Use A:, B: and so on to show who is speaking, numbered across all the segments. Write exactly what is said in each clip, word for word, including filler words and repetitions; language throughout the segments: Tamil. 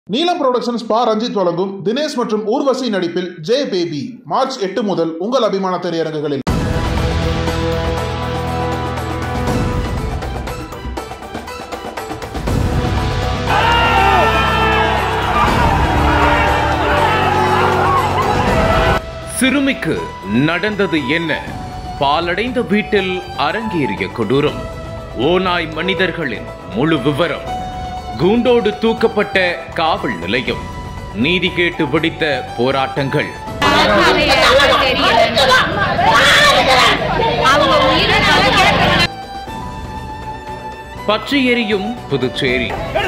A: நீலம் புரொடக்ஷன்ஸ் பா ரஞ்சித் வழங்கும் தினேஷ் மற்றும் ஊர்வசி நடிப்பில் ஜே பேபி மார்ச் எட்டு முதல் உங்கள் அபிமான திரையரங்குகளில்.
B: சிறுமிக்கு நடந்தது என்ன? பாலடைந்த வீட்டில் அரங்கேறிய கொடூரம். ஓநாய் மனிதர்களின் முழு விவரம். கூண்டோடு தூக்கப்பட்ட காவல் நிலையம். நீதி கேட்டு வெடித்த போராட்டங்கள். பற்றி எரியும் புதுச்சேரி.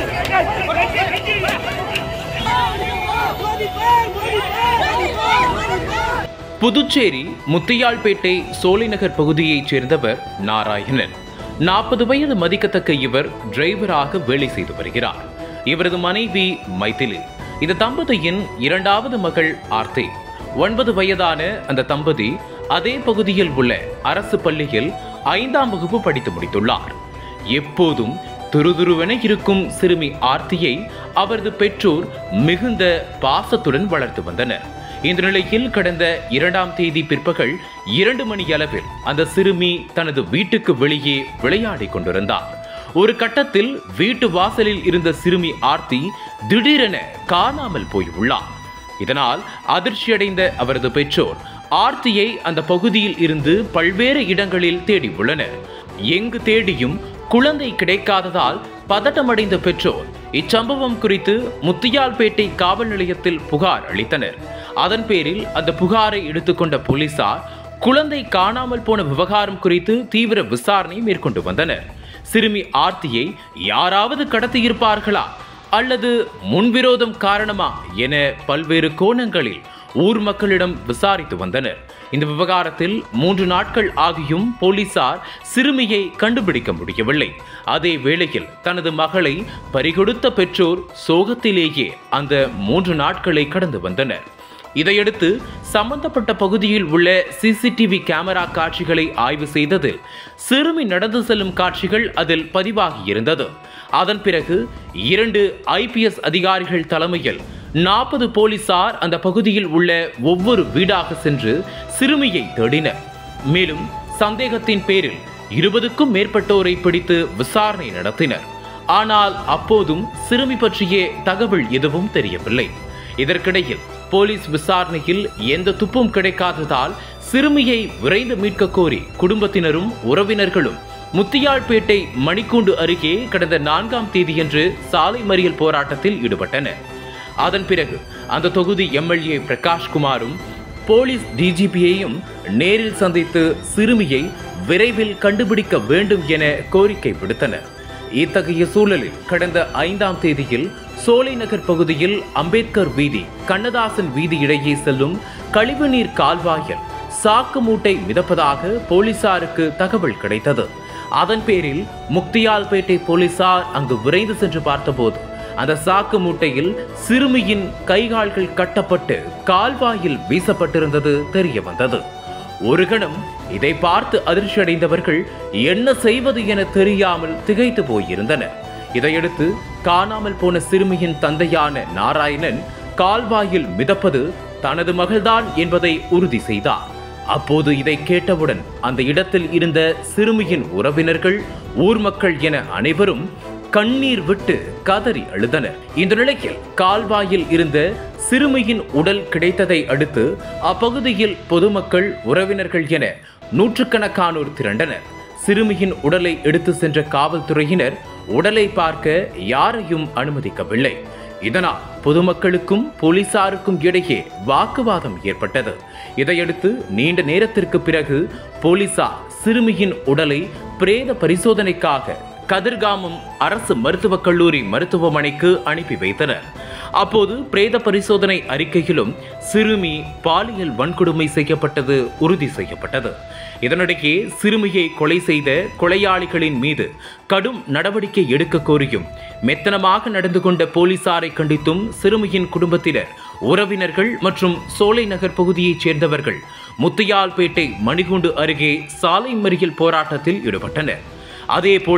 B: புதுச்சேரி முத்தியால்பேட்டை சோலைநகர் பகுதியைச் சேர்ந்தவர் நாராயணன். நாற்பது வயது மதிக்கத்தக்க இவர் டிரைவராக வேலை செய்து வருகிறார். இவரது மனைவி மைதிலி. இந்த தம்பதியின் இரண்டாவது மகள் ஆர்த்தி. ஒன்பது வயதான அந்த தம்பதி அதே பகுதியில் உள்ள அரசு பள்ளியில் ஐந்தாம் வகுப்பு படித்து முடித்துள்ளார். எப்போதும் துருதுருவென இருக்கும் சிறுமி ஆர்த்தியை அவரது பெற்றோர் மிகுந்த பாசத்துடன் வளர்த்து வந்தனர். இந்த நிலையில் கடந்த இரண்டாம் தேதி பிற்பகல் இரண்டு மணி அளவில் அந்த சிறுமி தனது வீட்டுக்கு வெளியே விளையாடி கொண்டிருந்தார். ஒரு கட்டத்தில் வீட்டு வாசலில் இருந்த சிறுமி ஆர்த்தி திடீரென காணாமல் போய் உள்ளார். இதனால் அதிர்ச்சியடைந்த அவரது பெற்றோர் ஆர்த்தியை அந்த பகுதியில் இருந்து பல்வேறு இடங்களில் தேடி உள்ளனர். எங்கு தேடியும் குழந்தை கிடைக்காததால் பதட்டமடைந்த பெற்றோர் இச்சம்பவம் குறித்து முத்தியால்பேட்டை காவல் நிலையத்தில் புகார் அளித்தனர். அதன் பேரில் அந்த புகாரை எடுத்துக்கொண்ட போலீசார் குழந்தை காணாமல் போன விவகாரம் குறித்து தீவிர விசாரணை மேற்கொண்டு வந்தனர். சிறுமி ஆர்த்தியை யாராவது கடத்தியிருப்பார்களா அல்லது முன்விரோதம் காரணமா என பல்வேறு கோணங்களில் ஊர் மக்களிடம் விசாரித்து வந்தனர். இந்த விவகாரத்தில் மூன்று நாட்கள் ஆகியும் போலீசார் சிறுமியை கண்டுபிடிக்க முடியவில்லை. அதே வேளையில் தனது மகளை பறிகொடுத்த பெற்றோர் சோகத்திலேயே அந்த மூன்று நாட்களை கடந்து வந்தனர். இதையடுத்து சம்பந்தப்பட்ட பகுதியில் உள்ள சிசிடிவி கேமரா காட்சிகளை ஆய்வு செய்ததில் சிறுமி நடந்து செல்லும் காட்சிகள் அதில் பதிவாகியிருந்தது. அதன் பிறகு இரண்டு ஐபிஎஸ் அதிகாரிகள் தலைமையில் நாற்பது போலீசார் அந்த பகுதியில் உள்ள ஒவ்வொரு வீடாக சென்று சிறுமியை தேடினர். மேலும் சந்தேகத்தின் பேரில் இருபதுக்கும் மேற்பட்டோரை பிடித்து விசாரணை நடத்தினர். ஆனால் அப்போதும் சிறுமி பற்றிய தகவல் எதுவும் தெரியவில்லை. இதற்கிடையில் போலீஸ் விசாரணையில் எந்த துப்பும் கிடைக்காததால் சிறுமியை விரைந்து மீட்க கோரி குடும்பத்தினரும் உறவினர்களும் முத்தியால்பேட்டை மணிக்கூண்டு அருகே கடந்த நான்காம் தேதியன்று சாலை மறியல் போராட்டத்தில் ஈடுபட்டனர். அதன் பிறகு அந்த தொகுதி எம்எல்ஏ பிரகாஷ்குமாரும் போலீஸ் டிஜிபியையும் நேரில் சந்தித்து சிறுமியை விரைவில் கண்டுபிடிக்க வேண்டும் என கோரிக்கை விடுத்தனர். இத்தகைய சூழலில் கடந்த ஐந்தாம் தேதியில் சோலைநகர் பகுதியில் அம்பேத்கர் வீதி கண்ணதாசன் வீதி இடையே செல்லும் கழிவுநீர் கால்வாயில் சாக்கு மூட்டை மிதப்பதாக போலீசாருக்கு தகவல் கிடைத்தது. அதன் பேரில் முத்தியால்பேட்டை போலீசார் அங்கு விரைந்து சென்று பார்த்தபோது அந்த சாக்கு மூட்டையில் சிறுமியின் கைகால்கள் கட்டப்பட்டு கால்வாயில் வீசப்பட்டிருந்தது தெரிய வந்தது. ஒரு கணம் இதை பார்த்து அதிர்ச்சியடைந்தவர்கள் என்ன செய்வது என தெரியாமல் திகைத்து போயிருந்தனர். இதையடுத்து காணாமல் போன சிறுமியின் தந்தையான நாராயணன் கால்வாயில் மிதப்பது தனது மகள்தான் என்பதை உறுதி செய்தார். அப்போது இதை கேட்டவுடன் அந்த இடத்தில் இருந்த சிறுமியின் உறவினர்கள், ஊர் மக்கள் என அனைவரும் கண்ணீர் விட்டு கதறி அழுதனர். இந்த நிலையில் கால்வாயில் இருந்த சிறுமியின் உடல் கிடைத்ததை அடுத்து அப்பகுதியில் பொதுமக்கள், உறவினர்கள் என நூற்றுக்கணக்கானோர் திரண்டனர். சிறுமியின் உடலை எடுத்து சென்ற காவல்துறையினர் உடலை பார்க்க யாரையும் அனுமதிக்கவில்லை. இதனால் பொதுமக்களுக்கும் போலீசாருக்கும் இடையே வாக்குவாதம் ஏற்பட்டது. இதையடுத்து நீண்ட நேரத்திற்கு பிறகு போலீசார் சிறுமியின் உடலை பிரேத பரிசோதனைக்காக கதிர்காமம் அரசு மருத்துவக் கல்லூரி மருத்துவமனைக்கு அனுப்பி வைத்தனர். அப்போது பிரேத பரிசோதனை அறிக்கையிலும் சிறுமி பாலியல் வன்கொடுமை செய்யப்பட்டது உறுதி செய்யப்பட்டது. இதனிடையே சிறுமியை கொலை செய்த கொலையாளிகளின் மீது கடும் நடவடிக்கை எடுக்க கோரியும் மெத்தனமாக நடந்து கொண்ட போலீசாரை கண்டித்தும் சிறுமியின் குடும்பத்தினர், உறவினர்கள் மற்றும் சோலைநகர் பகுதியைச் சேர்ந்தவர்கள் முத்தியால்பேட்டை மணிக்கூண்டு அருகே சாலை மறியல் போராட்டத்தில் ஈடுபட்டனர். அதேபோல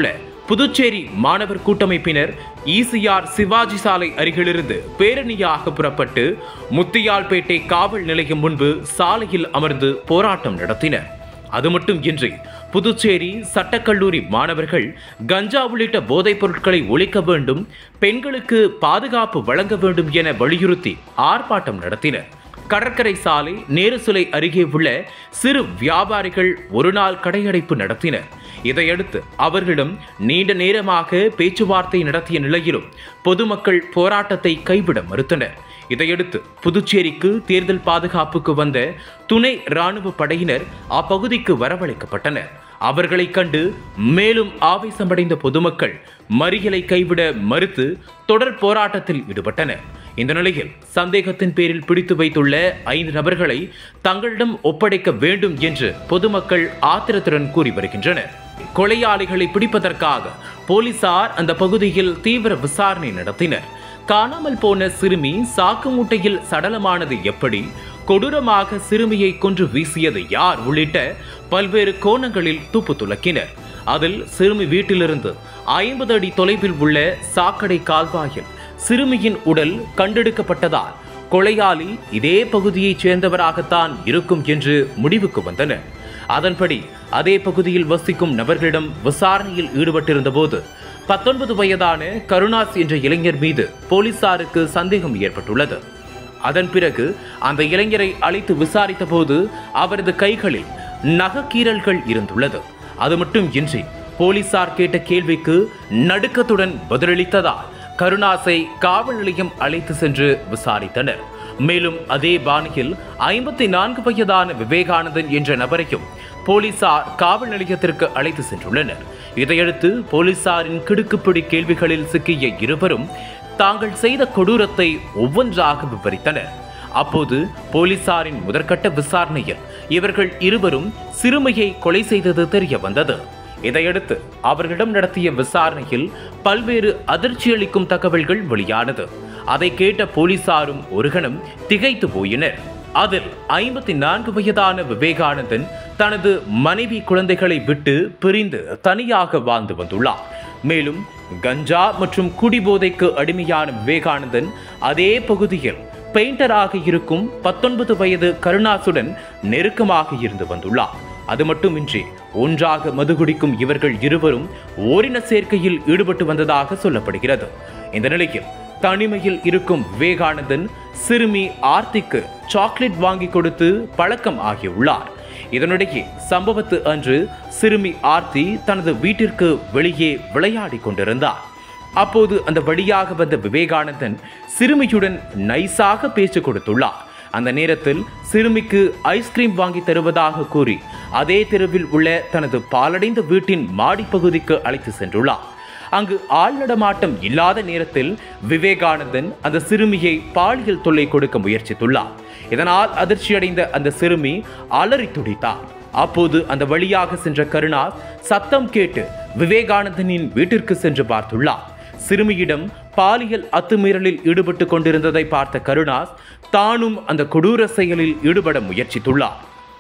B: புதுச்சேரி மாணவர் கூட்டமைப்பினர் ஈசிஆர் சிவாஜி சாலை அருகிலிருந்து பேரணியாக புறப்பட்டு முத்தியால்பேட்டை காவல் நிலையம் முன்பு சாலையில் அமர்ந்து போராட்டம் நடத்தினர். அது மட்டும் இன்றி புதுச்சேரி சட்டக்கல்லூரி மாணவர்கள் கஞ்சா உள்ளிட்ட போதைப் பொருட்களை ஒழிக்க வேண்டும், பெண்களுக்கு பாதுகாப்பு வழங்க வேண்டும் என வலியுறுத்தி ஆர்ப்பாட்டம் நடத்தினர். கடற்கரை சாலை நேரு சிலை அருகே உள்ள சிறு வியாபாரிகள் ஒரு நாள் கடையடைப்பு நடத்தினர். இதையடுத்து அவர்களிடம் நீண்ட நேரமாக பேச்சுவார்த்தை நடத்திய நிலையிலும் பொதுமக்கள் போராட்டத்தை கைவிட மறுத்தனர். இதையடுத்து புதுச்சேரிக்கு தேர்தல் பாதுகாப்புக்கு வந்த துணை ராணுவ படையினர் அப்பகுதிக்கு வரவழைக்கப்பட்டனர். அவர்களை கண்டு மேலும் ஆவேசமடைந்த பொதுமக்கள் மறியலை கைவிட மறுத்து தொடர் போராட்டத்தில் ஈடுபட்டனர். இந்த நிலையில் சந்தேகத்தின் பேரில் பிடித்து வைத்துள்ள ஐந்து நபர்களை தங்களிடம் ஒப்படைக்க வேண்டும் என்று பொதுமக்கள் ஆத்திரத்துடன் கூறி வருகின்றனர். கொலையாளிகளை பிடிப்பதற்காக போலீசார் அந்த பகுதியில் தீவிர விசாரணை நடத்தினர். காணாமல் போன சிறுமி சாக்கு மூட்டையில் சடலமானது எப்படி, கொடூரமாக சிறுமியை கொன்று வீசியது யார் உள்ளிட்ட பல்வேறு கோணங்களில் துப்பு துலக்கினர். அதில் சிறுமி வீட்டிலிருந்து ஐம்பது அடி தொலைவில் உள்ள சாக்கடை கால்வாயில் சிறுமியின் உடல் கண்டெடுக்கப்பட்டதால் கொலையாளி இதே பகுதியைச் சேர்ந்தவராகத்தான் இருக்கும் என்று முடிவுக்கு வந்தனர். அதன்படி அதே பகுதியில் வசிக்கும் நபர்களிடம் விசாரணையில் ஈடுபட்டிருந்த போது பத்தொன்பது வயதான கருணாஸ் என்ற இளைஞர் மீது போலீசாருக்கு சந்தேகம் ஏற்பட்டுள்ளது. அதன் பிறகு அந்த இளைஞரை அழைத்து விசாரித்த போது அவரது கைகளில் நகக்கீறல்கள் இருந்துள்ளது. அது மட்டும் இன்றி போலீசார் கேட்ட கேள்விக்கு நடுக்கத்துடன் பதிலளித்ததால் கருணாஸை காவல் நிலையம் அழைத்து சென்று விசாரித்தனர். மேலும் அதே பாணியில் ஐம்பத்தி நான்கு வயதான விவேகானந்தன் என்ற நபரையும் போலீசார் காவல் நிலையத்திற்கு அழைத்து சென்றுள்ளனர். இதையடுத்து போலீசாரின் கிடுக்குப்பிடி கேள்விகளில் சிக்கிய இருவரும் தாங்கள் செய்த கொடூரத்தை ஒவ்வொன்றாக விவரித்தனர். அப்போது போலீசாரின் முதற்கட்ட விசாரணையில் இவர்கள் இருவரும் சிறுமியை கொலை செய்தது தெரிய வந்தது. இதையடுத்து அவர்களிடம் நடத்திய விசாரணையில் பல்வேறு அதிர்ச்சியளிக்கும் தகவல்கள் வெளியானது. அதை கேட்ட போலீசாரும் ஒரு கணம் திகைத்து போயினர். அதில் ஐம்பத்தி நான்கு வயதான விவேகானந்தன் தனது மனைவி குழந்தைகளை விட்டு பிரிந்து தனியாக வாழ்ந்து வந்துள்ளார். மேலும் கஞ்சா மற்றும் குடிபோதைக்கு அடிமையான விவேகானந்தன் அதே பகுதியில் பெயிண்டராக இருக்கும் பத்தொன்பது வயது கருணாசுடன் நெருக்கமாக இருந்து வந்துள்ளார். அது மட்டுமின்றி ஒன்றாக மது குடிக்கும் இவர்கள் இருவரும் ஓரின சேர்க்கையில் ஈடுபட்டு வந்ததாக சொல்லப்படுகிறது. இந்த நிலையில் தனிமையில் இருக்கும் விவேகானந்தன் சிறுமி ஆர்த்திக்கு சாக்லேட் வாங்கி கொடுத்து பழக்கம் ஆகியுள்ளார். இதனிடையே சம்பவத்து அன்று சிறுமி ஆர்த்தி தனது வீட்டிற்கு வெளியே விளையாடி கொண்டிருந்தார். அப்போது அந்த வழியாக வந்த விவேகானந்தன் சிறுமியுடன் நைஸாக பேச்சு கொடுத்துள்ளார். அந்த நேரத்தில் சிறுமிக்கு ஐஸ்கிரீம் வாங்கி தருவதாக கூறி அதே தெருவில் உள்ள தனது பாலடைந்த வீட்டின் மாடிப்பகுதிக்கு அழைத்து சென்றுள்ளார். அங்கு ஆள் நடமாட்டம் இல்லாத நேரத்தில் விவேகானந்தன் அந்த சிறுமியை பாலியல் தொல்லை கொடுக்க முயற்சித்துள்ளார். இதனால் அதிர்ச்சியடைந்த அந்த சிறுமி அலறி துடித்தார். அப்போது அந்த வழியாக சென்ற கருணாஸ் சத்தம் கேட்டு விவேகானந்தனின் வீட்டிற்கு சென்று பார்த்துள்ளார். சிறுமியிடம் பாலியல் அத்துமீறலில் ஈடுபட்டு கொண்டிருந்ததை பார்த்த கருணாஸ் தானும் அந்த கொடூர செயலில் ஈடுபட முயற்சித்துள்ளார்.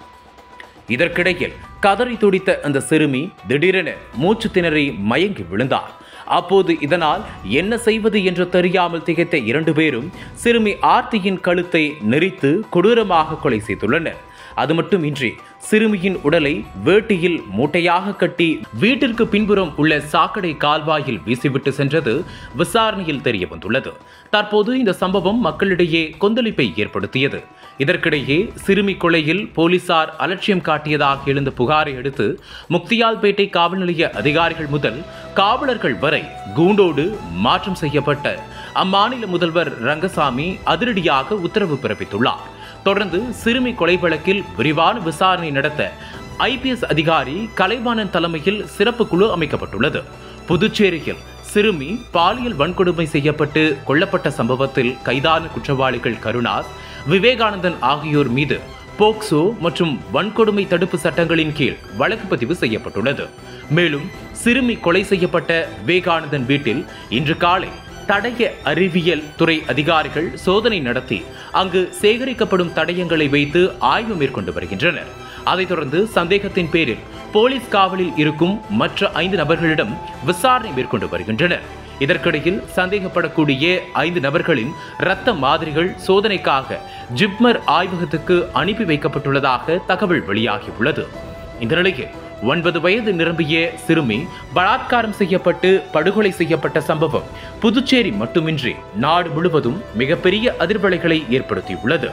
B: இதற்கிடையில் கதறி துடித்த அந்த சிறுமி திடீரென மூச்சு திணறி மயங்கி விழுந்தார். அப்போது இதனால் என்ன செய்வது என்று தெரியாமல் திகைத்த இரண்டு பேரும் சிறுமி ஆர்த்தியின் கழுத்தை நெரித்து கொடூரமாக கொலை செய்துள்ளனர். அது மட்டுமின்றி சிறுமியின் உடலை வேட்டியில் மூட்டையாக கட்டி வீட்டிற்கு பின்புறம் உள்ள சாக்கடை கால்வாயில் வீசிவிட்டு சென்றது விசாரணையில் தெரிய வந்துள்ளது. தற்போது இந்த சம்பவம் மக்களிடையே கொந்தளிப்பை ஏற்படுத்தியது. இதற்கிடையே சிறுமி கொலையில் போலீசார் அலட்சியம் காட்டியதாக எழுந்த புகாரை அடுத்து முத்தியால்பேட்டை காவல் நிலைய அதிகாரிகள் முதல் காவலர்கள் வரை கூண்டோடு மாற்றம் செய்யப்பட்ட அம்மாநில முதல்வர் ரங்கசாமி அதிரடியாக உத்தரவு பிறப்பித்துள்ளார். தொடர்ந்து சிறுமி கொலை வழக்கில் விரிவான விசாரணை நடத்த ஐபிஎஸ் அதிகாரி கலைவாணன் தலைமையில் சிறப்பு குழு அமைக்கப்பட்டுள்ளது. புதுச்சேரியில் சிறுமி பாலியல் வன்கொடுமை செய்யப்பட்டு கொல்லப்பட்ட சம்பவத்தில் கைதான குற்றவாளிகள் கருணாஸ், விவேகானந்தன் ஆகியோர் மீது போக்சோ மற்றும் வன்கொடுமை தடுப்பு சட்டங்களின் கீழ் வழக்கு பதிவு செய்யப்பட்டுள்ளது. மேலும் சிறுமி கொலை செய்யப்பட்ட விவேகானந்தன் வீட்டில் இன்று காலை தடய அறிவியல் துறை அதிகாரிகள் சோதனை நடத்தி அங்கு சேகரிக்கப்படும் தடயங்களை வைத்து ஆய்வு மேற்கொண்டு வருகின்றனர். அதைத் தொடர்ந்து சந்தேகத்தின் பேரில் போலீஸ் காவலில் இருக்கும் மற்ற ஐந்து நபர்களிடம் விசாரணை மேற்கொண்டு வருகின்றனர். இதற்கிடையில் சந்தேகப்படக்கூடிய ஐந்து நபர்களின் இரத்த மாதிரிகள் சோதனைக்காக ஜிப்மர் ஆய்வகத்துக்கு அனுப்பி வைக்கப்பட்டுள்ளதாக தகவல் வெளியாகியுள்ளது. இந்த நிலையில் ஒன்பது வயது நிரம்பிய சிறுமி பலாத்காரம் செய்யப்பட்டு படுகொலை செய்யப்பட்ட சம்பவம் புதுச்சேரி மட்டுமின்றி நாடு முழுவதும் மிகப்பெரிய அதிர்வலைகளை ஏற்படுத்தியுள்ளது.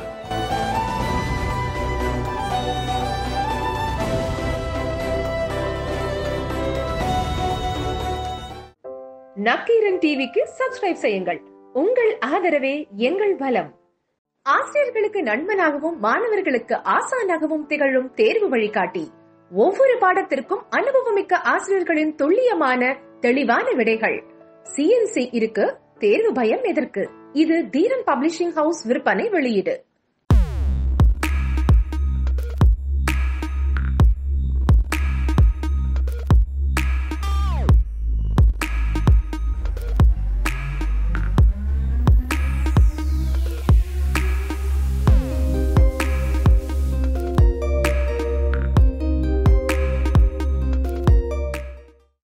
C: நக்கீரன் டிவிக்கு சப்ஸ்கிரைப் செய்யுங்கள். உங்கள் ஆதரவே எங்கள் பலம். ஆசிரியர்களுக்கு நண்பனாகவும் மாணவர்களுக்கு ஆசானாகவும் திகழும் தேர்வு வழிகாட்டி. ஒவ்வொரு பாடத்திற்கும் அனுபவமிக்க ஆசிரியர்களின் துல்லியமான தெளிவான விடைகள். சிஎன்சி இருக்கு, தேர்வு பயம் எதற்கு? இது தீரன் பப்ளிஷிங் ஹவுஸ் விற்பனை வெளியீடு.